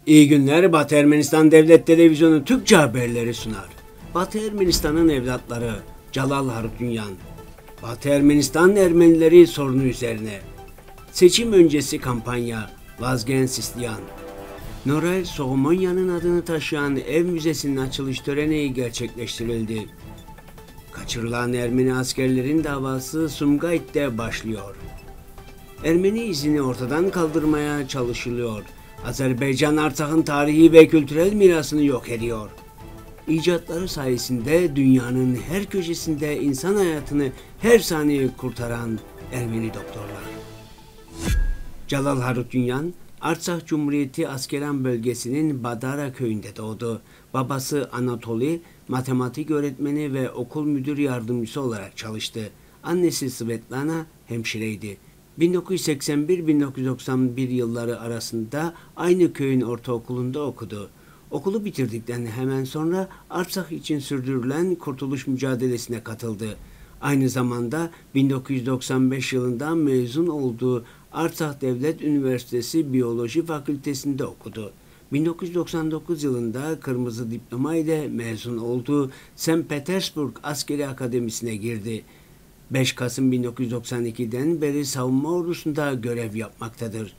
İyi günler. Batı Ermenistan Devlet Televizyonu Türkçe haberleri sunar. Batı Ermenistan'ın evlatları Celal Harutyunyan. Batı Ermenistan Ermenileri sorunu üzerine. Seçim öncesi kampanya. Vazgen isteyen. Noray Soğumonya'nın adını taşıyan ev müzesinin açılış töreni gerçekleştirildi. Kaçırılan Ermeni askerlerin davası Sumgayit'te başlıyor. Ermeni izini ortadan kaldırmaya çalışılıyor. Azerbaycan Artsak'ın tarihi ve kültürel mirasını yok ediyor. İcatları sayesinde dünyanın her köşesinde insan hayatını her saniye kurtaran Ermeni doktorlar. Celal Harutyunyan, Artsak Cumhuriyeti Askeran bölgesinin Badara köyünde doğdu. Babası Anatoli, matematik öğretmeni ve okul müdür yardımcısı olarak çalıştı. Annesi Svetlana hemşireydi. 1981-1991 yılları arasında aynı köyün ortaokulunda okudu. Okulu bitirdikten hemen sonra Artsak için sürdürülen kurtuluş mücadelesine katıldı. Aynı zamanda 1995 yılında mezun olduğu Artsak Devlet Üniversitesi Biyoloji Fakültesi'nde okudu. 1999 yılında kırmızı diploma ile mezun olduğu St. Petersburg Askeri Akademisi'ne girdi. 5 Kasım 1992'den beri savunma ordusunda görev yapmaktadır.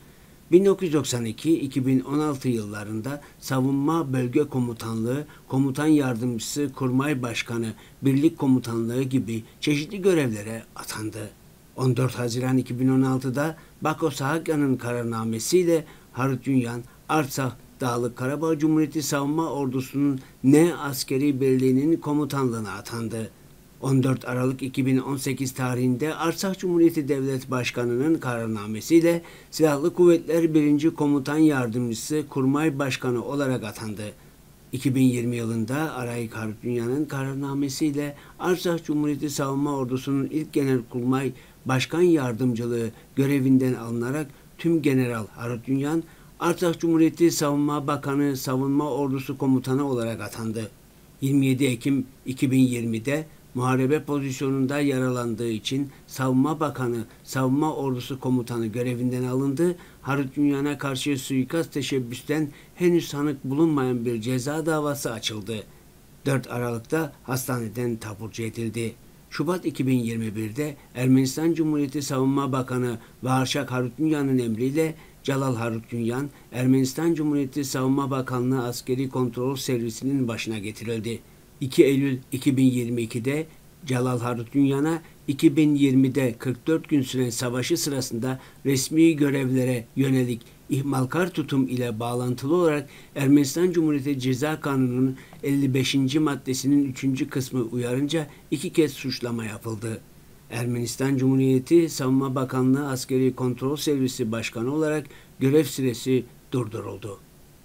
1992-2016 yıllarında Savunma Bölge Komutanlığı, Komutan Yardımcısı, Kurmay Başkanı, Birlik Komutanlığı gibi çeşitli görevlere atandı. 14 Haziran 2016'da Bako Sahakyan'ın kararnamesiyle Harutyunyan, Artsak, Dağlık Karabağ Cumhuriyeti Savunma Ordusu'nun N Askeri Birliği'nin komutanlığına atandı. 14 Aralık 2018 tarihinde Artsak Cumhuriyeti Devlet Başkanı'nın kararnamesiyle Silahlı Kuvvetler 1. Komutan Yardımcısı Kurmay Başkanı olarak atandı. 2020 yılında Arayik Harutyunyan'ın kararnamesiyle Artsak Cumhuriyeti Savunma Ordusu'nun ilk Genelkurmay Başkan Yardımcılığı görevinden alınarak Tüm General Harutyunyan, Artsak Cumhuriyeti Savunma Bakanı Savunma Ordusu Komutanı olarak atandı. 27 Ekim 2020'de muharebe pozisyonunda yaralandığı için Savunma Bakanı, Savunma Ordusu Komutanı görevinden alındı. Harutyunyan'a karşı suikast teşebbüsten henüz sanık bulunmayan bir ceza davası açıldı. 4 Aralık'ta hastaneden taburcu edildi. Şubat 2021'de Ermenistan Cumhuriyeti Savunma Bakanı Varşak Harutyunyan'ın emriyle Celal Harutyunyan, Ermenistan Cumhuriyeti Savunma Bakanlığı Askeri Kontrol Servisi'nin başına getirildi. 2 Eylül 2022'de Celal Harutyunyan'a 2020'de 44 gün süren savaşı sırasında resmi görevlere yönelik ihmalkar tutum ile bağlantılı olarak Ermenistan Cumhuriyeti Ceza Kanunu'nun 55. maddesinin 3. kısmı uyarınca 2 kez suçlama yapıldı. Ermenistan Cumhuriyeti Savunma Bakanlığı Askeri Kontrol Servisi Başkanı olarak görev süresi durduruldu.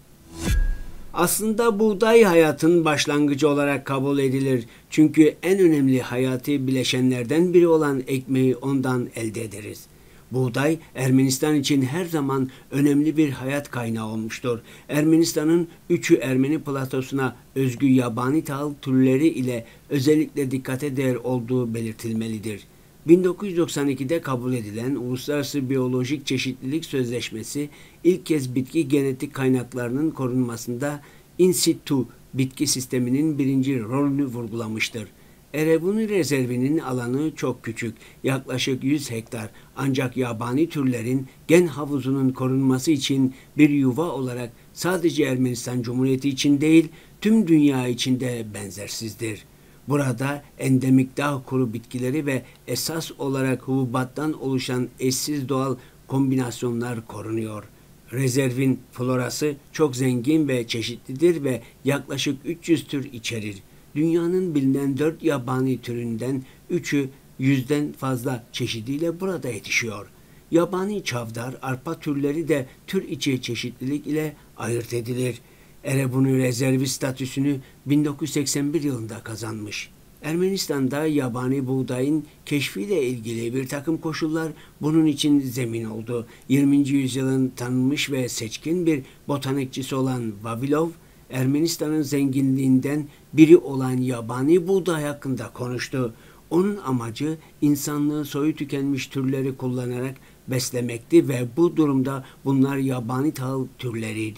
Aslında buğday hayatın başlangıcı olarak kabul edilir. Çünkü en önemli hayati bileşenlerden biri olan ekmeği ondan elde ederiz. Buğday, Ermenistan için her zaman önemli bir hayat kaynağı olmuştur. Ermenistan'ın 3'ü Ermeni platosuna özgü yabani tahıl türleri ile özellikle dikkate değer olduğu belirtilmelidir. 1992'de kabul edilen Uluslararası Biyolojik Çeşitlilik Sözleşmesi ilk kez bitki genetik kaynaklarının korunmasında in situ bitki sisteminin birinci rolünü vurgulamıştır. Erebuni rezervinin alanı çok küçük, yaklaşık 100 hektar, ancak yabani türlerin gen havuzunun korunması için bir yuva olarak sadece Ermenistan Cumhuriyeti için değil, tüm dünya için de benzersizdir. Burada endemik dağ kuru bitkileri ve esas olarak hububattan oluşan eşsiz doğal kombinasyonlar korunuyor. Rezervin florası çok zengin ve çeşitlidir ve yaklaşık 300 tür içerir. Dünyanın bilinen 4 yabani türünden 3'ü 100'den fazla çeşidiyle burada yetişiyor. Yabani çavdar, arpa türleri de tür içi çeşitlilik ile ayırt edilir. Erebuni rezervi statüsünü 1981 yılında kazanmış. Ermenistan'da yabani buğdayın keşfiyle ilgili bir takım koşullar bunun için zemin oldu. 20. yüzyılın tanınmış ve seçkin bir botanikçisi olan Vavilov, Ermenistan'ın zenginliğinden biri olan yabani buğday hakkında konuştu. Onun amacı insanlığın soyu tükenmiş türleri kullanarak beslemekti ve bu durumda bunlar yabani tahıl türleriydi.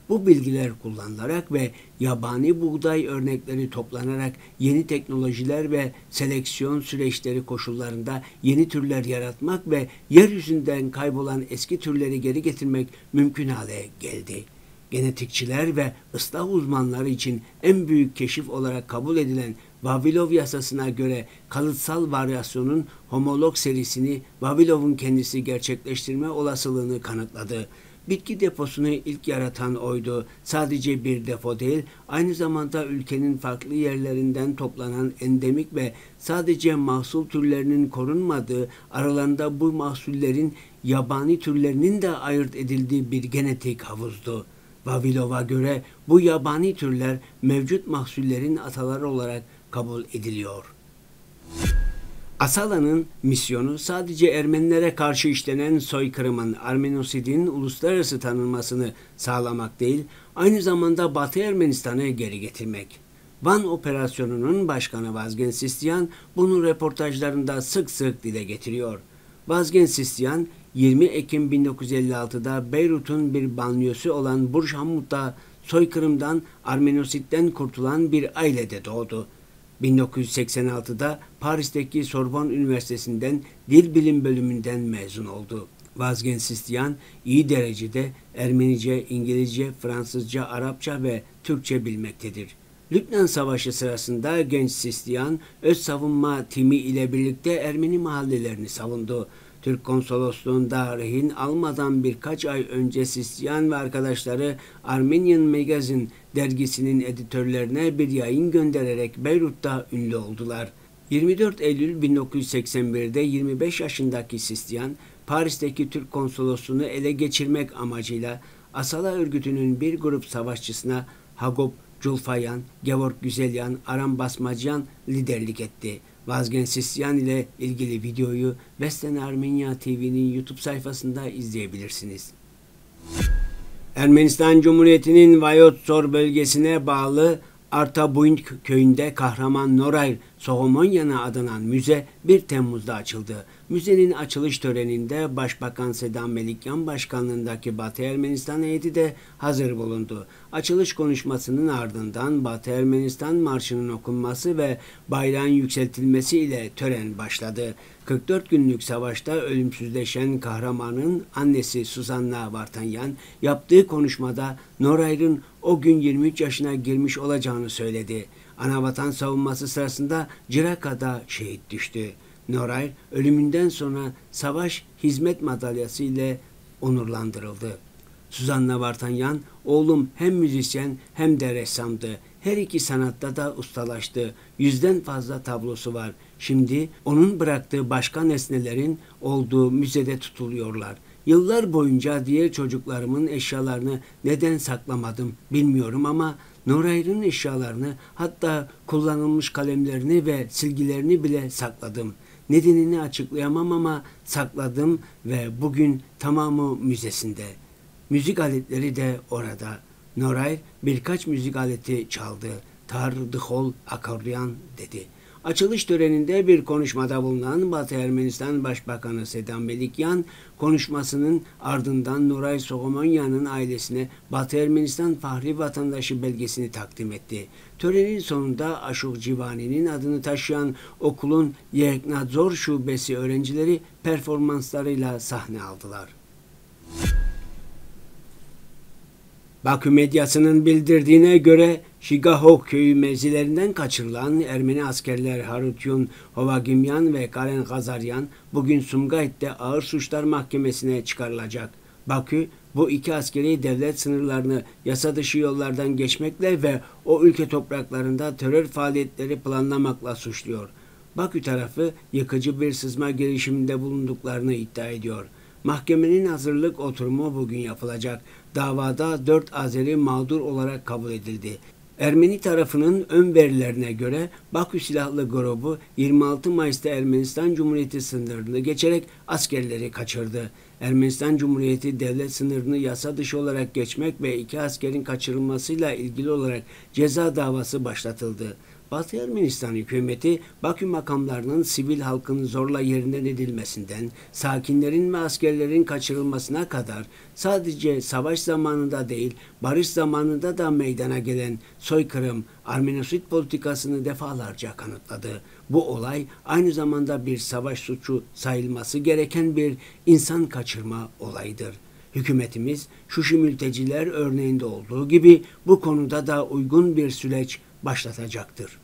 Bu bilgiler kullanılarak ve yabani buğday örnekleri toplanarak yeni teknolojiler ve seleksiyon süreçleri koşullarında yeni türler yaratmak ve yeryüzünden kaybolan eski türleri geri getirmek mümkün hale geldi. Genetikçiler ve ıslah uzmanları için en büyük keşif olarak kabul edilen Vavilov yasasına göre kalıtsal varyasyonun homolog serisini Vavilov'un kendisi gerçekleştirme olasılığını kanıtladı. Bitki deposunu ilk yaratan oydu. Sadece bir depo değil, aynı zamanda ülkenin farklı yerlerinden toplanan endemik ve sadece mahsul türlerinin korunmadığı, aralarında bu mahsullerin yabani türlerinin de ayırt edildiği bir genetik havuzdu. Vavilov'a göre bu yabani türler mevcut mahsullerin ataları olarak kabul ediliyor. Asala'nın misyonu sadece Ermenilere karşı işlenen soykırımın, Armenosid'in uluslararası tanınmasını sağlamak değil, aynı zamanda Batı Ermenistan'ı geri getirmek. Van operasyonunun başkanı Vazgen Sistyan bunu röportajlarında sık sık dile getiriyor. Vazgen Sistyan 20 Ekim 1956'da Beyrut'un bir banliyösü olan Burj Hamud'da soykırımdan, Armenositten kurtulan bir ailede doğdu. 1986'da Paris'teki Sorbonne Üniversitesi'nden Dil Bilim bölümünden mezun oldu. Vazgen Sistyan iyi derecede Ermenice, İngilizce, Fransızca, Arapça ve Türkçe bilmektedir. Lübnan Savaşı sırasında genç Sistyan, öz savunma timi ile birlikte Ermeni mahallelerini savundu. Türk konsolosluğunda rehin almadan birkaç ay önce Sistyan ve arkadaşları Armenian Magazine dergisinin editörlerine bir yayın göndererek Beyrut'ta ünlü oldular. 24 Eylül 1981'de 25 yaşındaki Sistyan, Paris'teki Türk konsolosluğunu ele geçirmek amacıyla Asala örgütünün bir grup savaşçısına Hagop Culfayan, Gevorg Güzelyan, Aram Basmacyan liderlik etti. Vazgen Sistyan ile ilgili videoyu Western Armenia TV'nin YouTube sayfasında izleyebilirsiniz. Ermenistan Cumhuriyeti'nin Vayotsor bölgesine bağlı Artabuink köyünde kahraman Noray Soğomonyan'a adanan müze 1 Temmuz'da açıldı. Müzenin açılış töreninde Başbakan Sedan Melikyan başkanlığındaki Batı Ermenistan heyeti de hazır bulundu. Açılış konuşmasının ardından Batı Ermenistan marşının okunması ve bayrağın yükseltilmesi ile tören başladı. 44 günlük savaşta ölümsüzleşen kahramanın annesi Suzanna Vartanyan yaptığı konuşmada Norayr'ın o gün 23 yaşına girmiş olacağını söyledi. Anavatan savunması sırasında Ciraka'da şehit düştü. Norayr ölümünden sonra Savaş Hizmet Madalyası ile onurlandırıldı. Suzanna Vartanyan, oğlum hem müzisyen hem de ressamdı. Her iki sanatta da ustalaştı. 100'den fazla tablosu var. Şimdi onun bıraktığı başka nesnelerin olduğu müzede tutuluyorlar. Yıllar boyunca diğer çocuklarımın eşyalarını neden saklamadım bilmiyorum ama Norayr'ın eşyalarını, hatta kullanılmış kalemlerini ve silgilerini bile sakladım. Nedenini açıklayamam ama sakladım ve bugün tamamı müzesinde. Müzik aletleri de orada. Norayr birkaç müzik aleti çaldı. Tar, dıhol, akordeon dedi. Açılış töreninde bir konuşmada bulunan Batı Ermenistan Başbakanı Sedan Melikyan, konuşmasının ardından Noray Soğomonyan'ın ailesine Batı Ermenistan Fahri Vatandaşı belgesini takdim etti. Törenin sonunda Aşuk Civani'nin adını taşıyan okulun Yeknadzor Şubesi öğrencileri performanslarıyla sahne aldılar. Bakü medyasının bildirdiğine göre Şigahok köyü mevzilerinden kaçırılan Ermeni askerler Harutyun Hovagimyan ve Karen Gazaryan bugün Sumgayit'te Ağır Suçlar Mahkemesi'ne çıkarılacak. Bakü bu iki askeri devlet sınırlarını yasa dışı yollardan geçmekle ve o ülke topraklarında terör faaliyetleri planlamakla suçluyor. Bakü tarafı yıkıcı bir sızma girişiminde bulunduklarını iddia ediyor. Mahkemenin hazırlık oturumu bugün yapılacak. Davada 4 Azeri mağdur olarak kabul edildi. Ermeni tarafının ön verilerine göre Bakü Silahlı Grubu 26 Mayıs'ta Ermenistan Cumhuriyeti sınırını geçerek askerleri kaçırdı. Ermenistan Cumhuriyeti devlet sınırını yasa dışı olarak geçmek ve 2 askerin kaçırılmasıyla ilgili olarak ceza davası başlatıldı. Batı Ermenistan hükümeti Bakü makamlarının sivil halkın zorla yerinden edilmesinden, sakinlerin ve askerlerin kaçırılmasına kadar sadece savaş zamanında değil, barış zamanında da meydana gelen soykırım, Armenosit politikasını defalarca kanıtladı. Bu olay aynı zamanda bir savaş suçu sayılması gereken bir insan kaçırma olayıdır. Hükümetimiz Şuşi mülteciler örneğinde olduğu gibi bu konuda da uygun bir süreç başlatacaktır.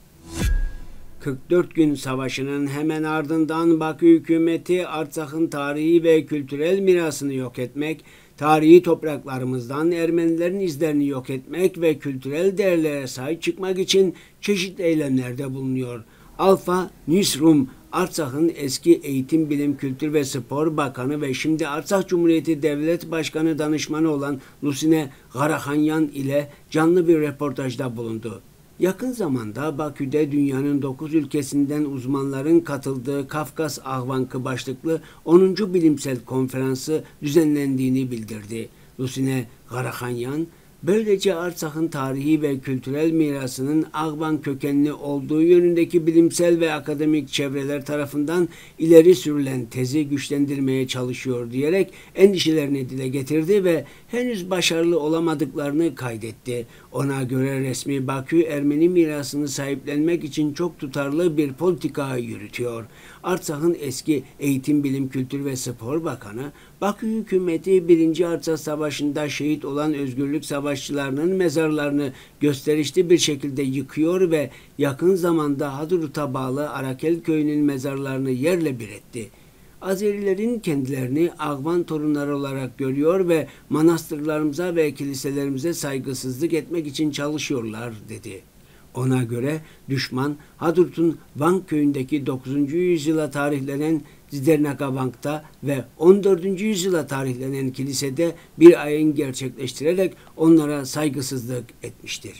44 gün savaşının hemen ardından Bakü hükümeti Artsak'ın tarihi ve kültürel mirasını yok etmek, tarihi topraklarımızdan Ermenilerin izlerini yok etmek ve kültürel değerlere sahip çıkmak için çeşitli eylemlerde bulunuyor. Alfa Newsroom, Artsak'ın eski Eğitim, Bilim, Kültür ve Spor Bakanı ve şimdi Artsak Cumhuriyeti Devlet Başkanı danışmanı olan Lusine Karahanyan ile canlı bir röportajda bulundu. Yakın zamanda Bakü'de dünyanın 9 ülkesinden uzmanların katıldığı Kafkas Ahvankı başlıklı 10. bilimsel konferansı düzenlendiğini bildirdi. Lusine Karahanyan, böylece Artsak'ın tarihi ve kültürel mirasının Ağvan kökenli olduğu yönündeki bilimsel ve akademik çevreler tarafından ileri sürülen tezi güçlendirmeye çalışıyor diyerek endişelerini dile getirdi ve henüz başarılı olamadıklarını kaydetti. Ona göre resmi Bakü, Ermeni mirasını sahiplenmek için çok tutarlı bir politika yürütüyor. Artsak'ın eski Eğitim, Bilim, Kültür ve Spor Bakanı, Bakü hükümeti 1. Artsak Savaşı'nda şehit olan özgürlük savaşçılarının mezarlarını gösterişli bir şekilde yıkıyor ve yakın zamanda Hadrut'a bağlı Arakel köyünün mezarlarını yerle bir etti. Azerilerin kendilerini Ağvan torunları olarak görüyor ve manastırlarımıza ve kiliselerimize saygısızlık etmek için çalışıyorlar, dedi. Ona göre düşman Hadrut'un Van köyündeki 9. yüzyıla tarihlenen Zdernaka ve 14. yüzyıla tarihlenen kilisede bir ayin gerçekleştirerek onlara saygısızlık etmiştir.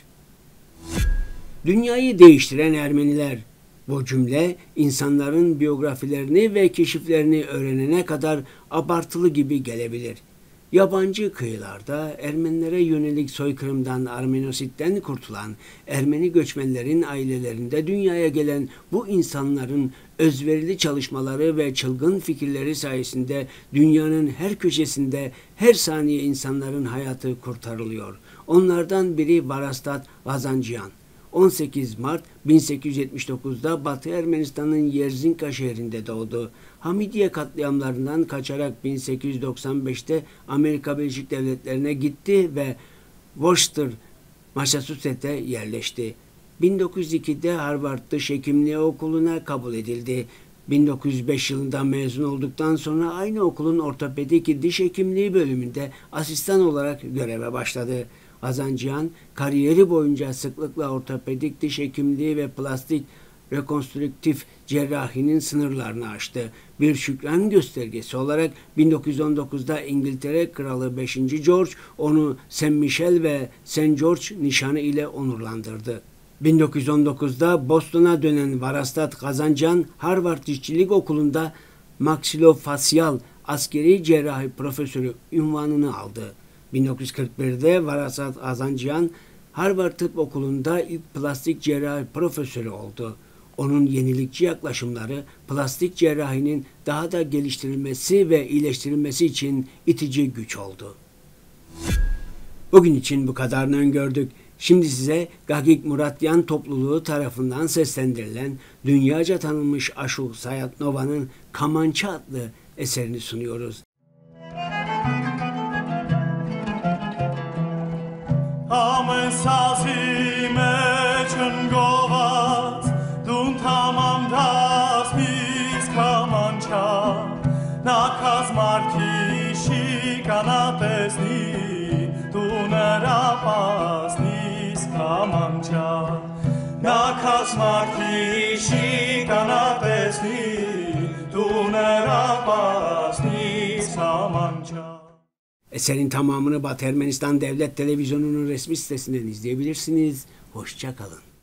Dünyayı değiştiren Ermeniler. Bu cümle insanların biyografilerini ve keşiflerini öğrenene kadar abartılı gibi gelebilir. Yabancı kıyılarda Ermenilere yönelik soykırımdan, Armenositten kurtulan Ermeni göçmenlerin ailelerinde dünyaya gelen bu insanların özverili çalışmaları ve çılgın fikirleri sayesinde dünyanın her köşesinde her saniye insanların hayatı kurtarılıyor. Onlardan biri Varastat Vazancıyan. 18 Mart 1879'da Batı Ermenistan'ın Yerzinka şehrinde doğdu. Hamidiye katliamlarından kaçarak 1895'te Amerika Birleşik Devletleri'ne gitti ve Worcester, Massachusetts'e yerleşti. 1902'de Harvard Dış Hekimliği Okulu'na kabul edildi. 1905 yılında mezun olduktan sonra aynı okulun ortopedik diş hekimliği bölümünde asistan olarak göreve başladı. Vazancıyan kariyeri boyunca sıklıkla ortopedik diş hekimliği ve plastik rekonstrüktif cerrahinin sınırlarını aştı. Bir şükran göstergesi olarak 1919'da İngiltere Kralı 5. George onu Saint Michel ve Saint George nişanı ile onurlandırdı. 1919'da Boston'a dönen Varastat Vazancıyan, Harvard Dişçilik Okulu'nda maksilofasyal askeri cerrahi profesörü unvanını aldı. 1941'de Varastat Vazancıyan, Harvard Tıp Okulu'nda ilk plastik cerrahi profesörü oldu. Onun yenilikçi yaklaşımları plastik cerrahinin daha da geliştirilmesi ve iyileştirilmesi için itici güç oldu. Bugün için bu kadarını öngördük. Şimdi size Gagik Muratyan topluluğu tarafından seslendirilen dünyaca tanınmış Aşuk Sayatnova'nın Kamança adlı eserini sunuyoruz. Eserin tamamını Batı Ermenistan Devlet Televizyonu'nun resmi sitesinden izleyebilirsiniz. Hoşça kalın.